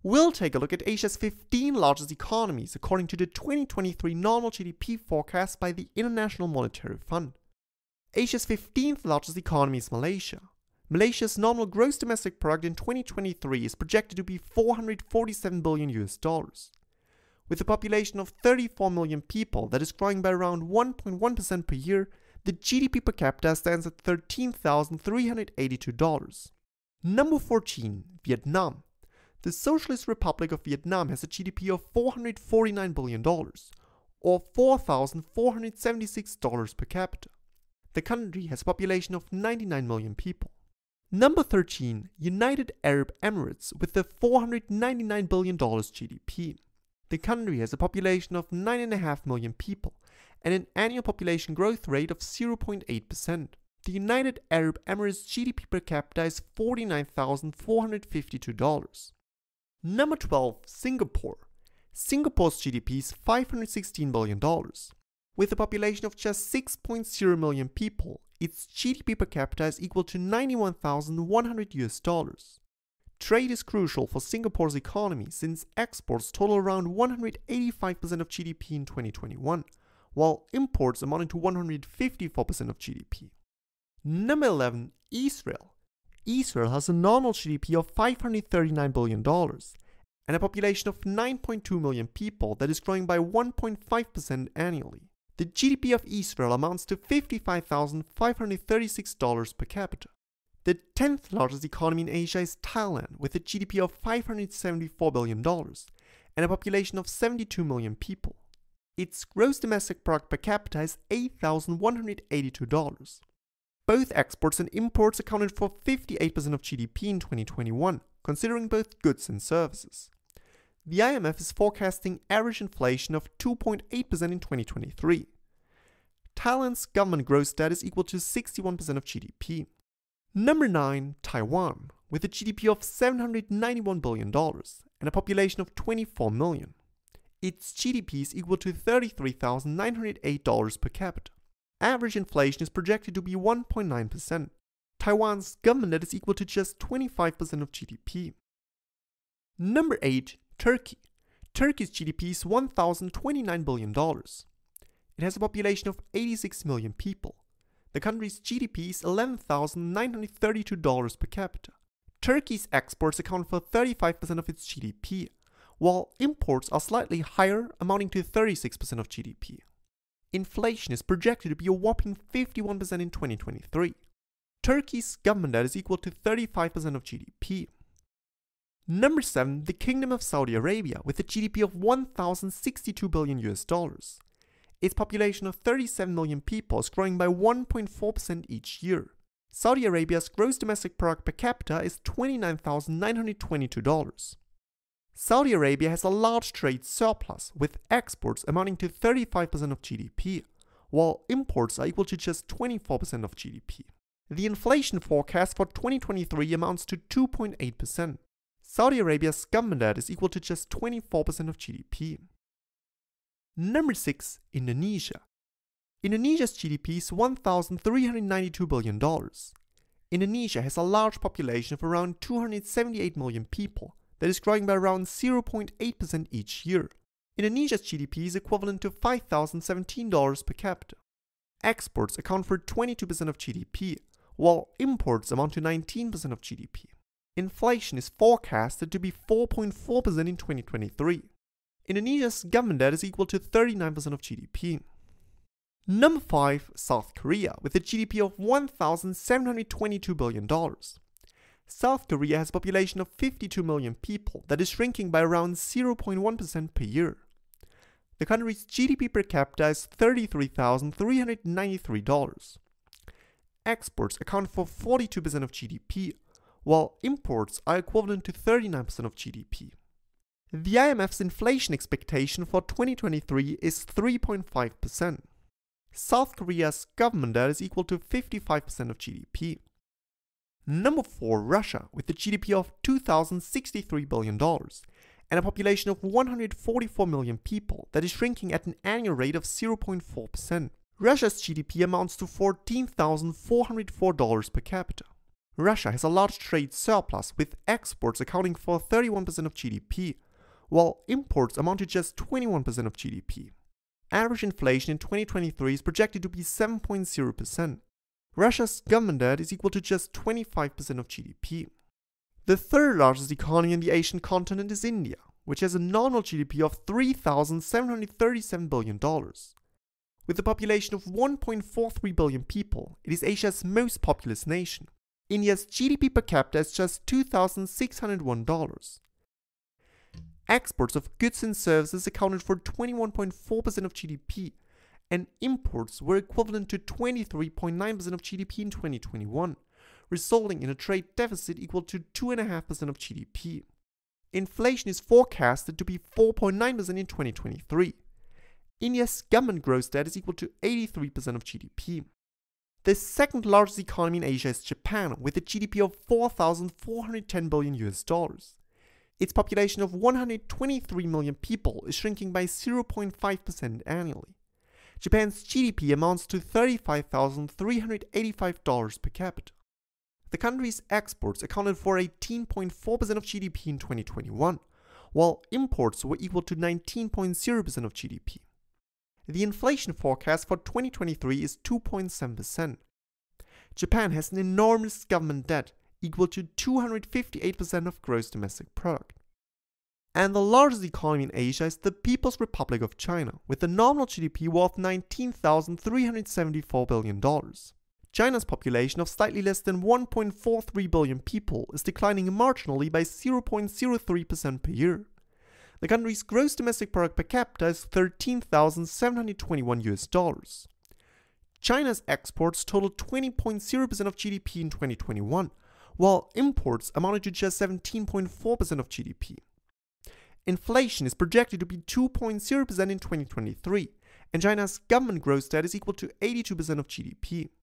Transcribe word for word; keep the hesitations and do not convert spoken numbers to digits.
We'll take a look at Asia's fifteen largest economies according to the twenty twenty-three nominal G D P forecast by the International Monetary Fund. Asia's fifteenth largest economy is Malaysia. Malaysia's nominal gross domestic product in twenty twenty-three is projected to be four hundred forty-seven billion U S dollars. With a population of thirty-four million people that is growing by around one point one percent per year, the G D P per capita stands at thirteen thousand three hundred eighty-two dollars. Number fourteen. Vietnam. The Socialist Republic of Vietnam has a G D P of four hundred forty-nine billion dollars, or four thousand four hundred seventy-six dollars per capita. The country has a population of ninety-nine million people. Number thirteen. United Arab Emirates with a four hundred ninety-nine billion dollars G D P. The country has a population of nine point five million people and an annual population growth rate of zero point eight percent. The United Arab Emirates G D P per capita is forty-nine thousand four hundred fifty-two dollars. Number twelve. Singapore. Singapore's G D P is five hundred sixteen billion dollars. With a population of just six point zero million people, its G D P per capita is equal to ninety-one thousand one hundred U S dollars. Trade is crucial for Singapore's economy since exports total around one hundred eighty-five percent of G D P in twenty twenty-one, while imports amounting to one hundred fifty-four percent of G D P. Number eleven. Israel. Israel has a nominal G D P of five hundred thirty-nine billion dollars and a population of nine point two million people that is growing by one point five percent annually. The G D P of Israel amounts to fifty-five thousand five hundred thirty-six dollars per capita. The tenth largest economy in Asia is Thailand with a G D P of five hundred seventy-four billion dollars and a population of seventy-two million people. Its gross domestic product per capita is eight thousand one hundred eighty-two dollars. Both exports and imports accounted for fifty-eight percent of G D P in twenty twenty-one, considering both goods and services. The I M F is forecasting average inflation of two point eight percent in twenty twenty-three. Thailand's government gross debt is equal to sixty-one percent of G D P. Number nine. Taiwan, with a G D P of seven hundred ninety-one billion dollars and a population of twenty-four million. Its G D P is equal to thirty-three thousand nine hundred eight dollars per capita. Average inflation is projected to be one point nine percent. Taiwan's government debt is equal to just twenty-five percent of G D P. Number eight. Turkey. Turkey's G D P is one thousand twenty-nine billion dollars. It has a population of eighty-six million people. The country's G D P is eleven thousand nine hundred thirty-two dollars per capita. Turkey's exports account for thirty-five percent of its G D P, while imports are slightly higher, amounting to thirty-six percent of G D P. Inflation is projected to be a whopping fifty-one percent in twenty twenty-three. Turkey's government debt is equal to thirty-five percent of G D P. Number seven. The Kingdom of Saudi Arabia with a G D P of one thousand sixty-two billion U S dollars. Its population of thirty-seven million people is growing by one point four percent each year. Saudi Arabia's gross domestic product per capita is twenty-nine thousand nine hundred twenty-two dollars. Saudi Arabia has a large trade surplus, with exports amounting to thirty-five percent of G D P, while imports are equal to just twenty-four percent of G D P. The inflation forecast for twenty twenty-three amounts to two point eight percent. Saudi Arabia's government debt is equal to just twenty-four percent of G D P. Number six. Indonesia. Indonesia's G D P is one thousand three hundred ninety-two billion dollars. Indonesia has a large population of around two hundred seventy-eight million people that is growing by around zero point eight percent each year. Indonesia's G D P is equivalent to five thousand seventeen dollars per capita. Exports account for twenty-two percent of G D P, while imports amount to nineteen percent of G D P. Inflation is forecasted to be four point four percent in twenty twenty-three. Indonesia's government debt is equal to thirty-nine percent of G D P. Number five. South Korea, with a G D P of one thousand seven hundred twenty-two billion dollars. South Korea has a population of fifty-two million people that is shrinking by around zero point one percent per year. The country's G D P per capita is thirty-three thousand three hundred ninety-three dollars. Exports account for forty-two percent of G D P, while imports are equivalent to thirty-nine percent of G D P. The I M F's inflation expectation for twenty twenty-three is three point five percent. South Korea's government debt is equal to fifty-five percent of G D P. Number four. Russia, with a G D P of two thousand sixty-three billion dollars and a population of one hundred forty-four million people that is shrinking at an annual rate of zero point four percent. Russia's G D P amounts to fourteen thousand four hundred four dollars per capita. Russia has a large trade surplus, with exports accounting for thirty-one percent of G D P, while imports amount to just twenty-one percent of G D P. Average inflation in twenty twenty-three is projected to be seven point zero percent. Russia's government debt is equal to just twenty-five percent of G D P. The third largest economy on the Asian continent is India, which has a nominal G D P of three thousand seven hundred thirty-seven billion dollars. With a population of one point four three billion people, it is Asia's most populous nation. India's G D P per capita is just two thousand six hundred one dollars. Exports of goods and services accounted for twenty-one point four percent of G D P, and imports were equivalent to twenty-three point nine percent of G D P in twenty twenty-one, resulting in a trade deficit equal to two point five percent of G D P. Inflation is forecasted to be four point nine percent in twenty twenty-three. India's government gross debt is equal to eighty-three percent of G D P. The second largest economy in Asia is Japan, with a G D P of four thousand four hundred ten billion U S dollars. Its population of one hundred twenty-three million people is shrinking by zero point five percent annually. Japan's G D P amounts to thirty-five thousand three hundred eighty-five dollars per capita. The country's exports accounted for eighteen point four percent of G D P in twenty twenty-one, while imports were equal to nineteen point zero percent of G D P. The inflation forecast for twenty twenty-three is two point seven percent. Japan has an enormous government debt equal to two hundred fifty-eight percent of gross domestic product. And the largest economy in Asia is the People's Republic of China, with a nominal G D P worth nineteen thousand three hundred seventy-four billion dollars. China's population of slightly less than one point four three billion people is declining marginally by zero point zero three percent per year. The country's gross domestic product per capita is thirteen thousand seven hundred twenty-one U S dollars. China's exports totaled twenty point zero percent of G D P in twenty twenty-one, while imports amounted to just seventeen point four percent of G D P. Inflation is projected to be two point zero percent in twenty twenty-three, and China's government gross debt is equal to eighty-two percent of G D P.